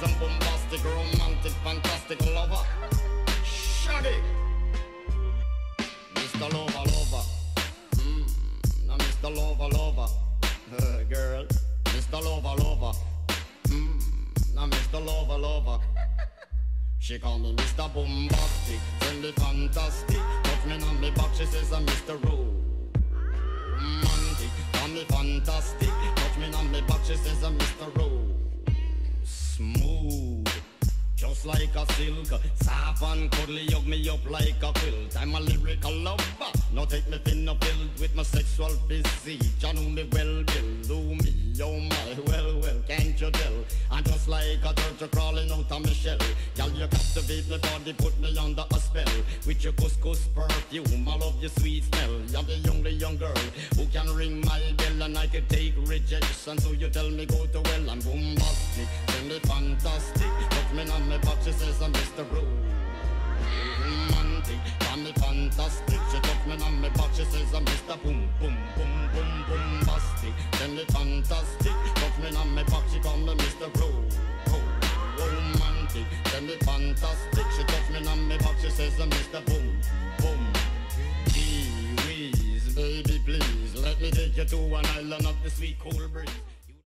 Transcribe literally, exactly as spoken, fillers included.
some bombastic, romantic, fantastic lover. Shaggy, Mister Lover, lover. Mm, now Mister Lover, lover. Uh, girl, Mister Lover, lover. Mm, now Mister Lover, lover. She call me Mister Bombastic, send me fantastic. Touch me on me back, she says I'm Mister Romantic. Call me fantastic, touch me on me back, she says I'm Mister Ro. Smooth, just like a silk. Soft and cuddly, hug me up like a quilt. I'm a lyrical lover, now take me thin or filled with my sexual physique. You know me well, Bill, do me, oh my, well, well, can't you tell? I'm just like a turtle crawling out of my shell. Girl, you captivate my body, put me under a spell. With your couscous perfume, I love your sweet smell. You're the only young girl who can ring my bell, and I can take rejection. So you tell me go to well, I'm bombastic, tell me fantastic. Touch me on my back, she says I'm Mister Romantic. Call me fantastic, she touch me on my back, she says I'm Mister Boom, boom, boom, boom, bombastic. Tell me fantastic, touch me on my back, she call me Mister Romantic. Tell me fantastic, she touch me on my back, she says I'm Mister Boom, boom. Gee whiz, baby please, let me take you to an island of the sweet cool breeze.